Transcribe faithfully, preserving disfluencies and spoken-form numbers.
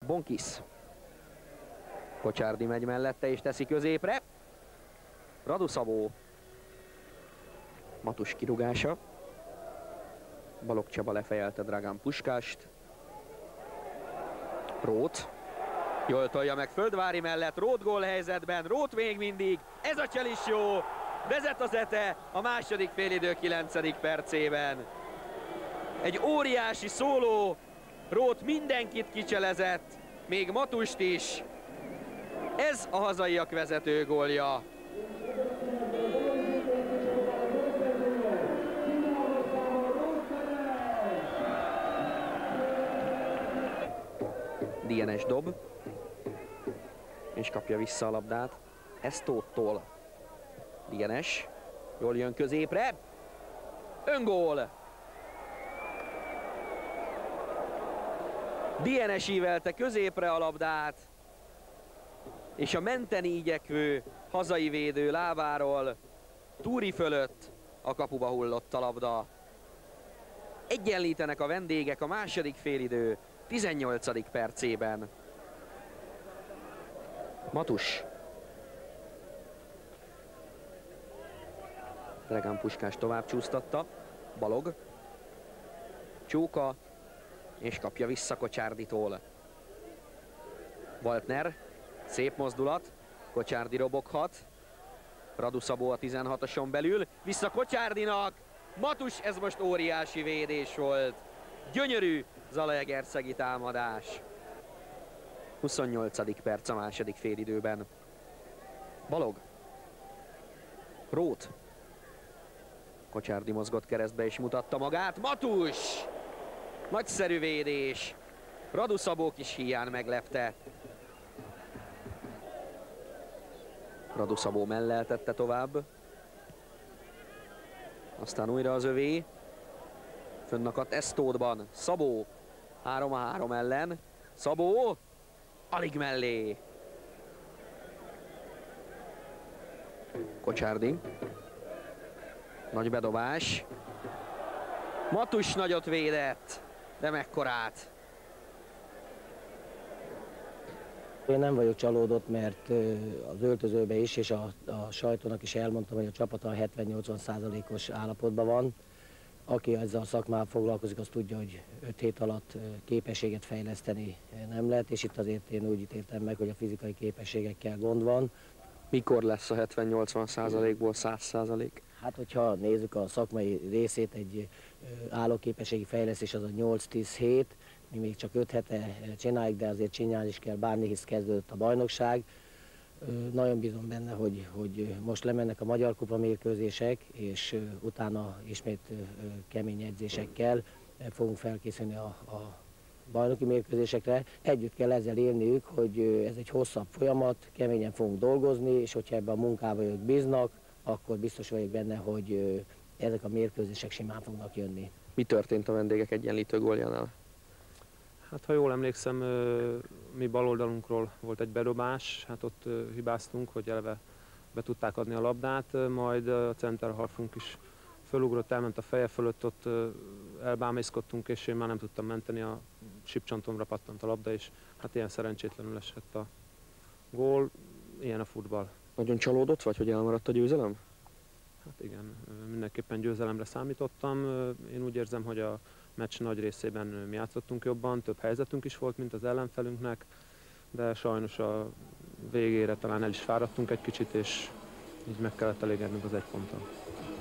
Bonkis. Kocsárdi megy mellette és teszi középre. Radusavó. Matus kirúgása. Balogh Csaba lefejelte Dragan Puskást. Róth. Jól tolja meg Földvári mellett, Róth gólhelyzetben, Róth még mindig, ez a csel is jó, vezet az Ete a második félidő kilencedik percében. Egy óriási szóló, Róth mindenkit kicselezett, még Matust is. Ez a hazaiak vezető gólja. dé en es dob, és kapja vissza a labdát Esztóttól. dé en es jól jön középre, öngól! dé en es ívelte középre a labdát, és a menteni igyekvő hazai védő lábáról Túri fölött a kapuba hullott a labda. Egyenlítenek a vendégek a második félidő tizennyolcadik percében. Matus. Dragan Puskás tovább csúsztatta. Balogh. Csóka. És kapja vissza Kocsárditól. Waltner. Szép mozdulat. Kocsárdi roboghat. Radusavó a tizenhatoson belül. Vissza Kocsárdinak. Matus, ez most óriási védés volt. Gyönyörű zalaegerszegi támadás. huszonnyolcadik perc a második félidőben. Balogh. Róth. Kocsárdi mozgott keresztbe és mutatta magát. Matus! Nagyszerű védés. Radusavó kis híján meglepte. Radusavó melleltette tovább. Aztán újra az övé. Fönnakadt Esztódban. Szabó. három a három ellen. Szabó. Alig mellé. Kocsárdi. Nagy bedobás. Matus nagyot védett. De mekkorát. Én nem vagyok csalódott, mert az öltözőbe is, és a, a sajtónak is elmondtam, hogy a csapata a hetven-nyolcvan százalékos állapotban van. Aki ezzel a szakmával foglalkozik, az tudja, hogy öt hét alatt képességet fejleszteni nem lehet, és itt azért én úgy ítéltem meg, hogy a fizikai képességekkel gond van. Mikor lesz a hetven-nyolcvan százalékból száz százalék? Hát, hogyha nézzük a szakmai részét, egy állóképességi fejlesztés az a nyolc-tíz hét, mi még csak öt hete csináljuk, de azért csinálni is kell, bármihez kezdődött a bajnokság. Nagyon bízom benne, hogy, hogy most lemennek a Magyar Kupa mérkőzések, és utána ismét kemény edzésekkel fogunk felkészülni a, a bajnoki mérkőzésekre. Együtt kell ezzel élniük, hogy ez egy hosszabb folyamat, keményen fogunk dolgozni, és hogyha ebben a munkában ők bíznak, akkor biztos vagyok benne, hogy ezek a mérkőzések simán fognak jönni. Mi történt a vendégek egyenlítő góljánál? Hát ha jól emlékszem, mi baloldalunkról volt egy bedobás, hát ott hibáztunk, hogy eleve be tudták adni a labdát, majd a centerhalfunk is fölugrott, elment a feje fölött, ott elbámészkodtunk, és én már nem tudtam menteni, a sípcsontomra pattant a labda, és hát ilyen szerencsétlenül esett a gól, ilyen a futball. Nagyon csalódott vagy, hogy elmaradt a győzelem? Hát igen, mindenképpen győzelemre számítottam. Én úgy érzem, hogy a meccs nagy részében mi játszottunk jobban, több helyzetünk is volt, mint az ellenfelünknek, de sajnos a végére talán el is fáradtunk egy kicsit, és így meg kellett elégednünk az egy ponttal.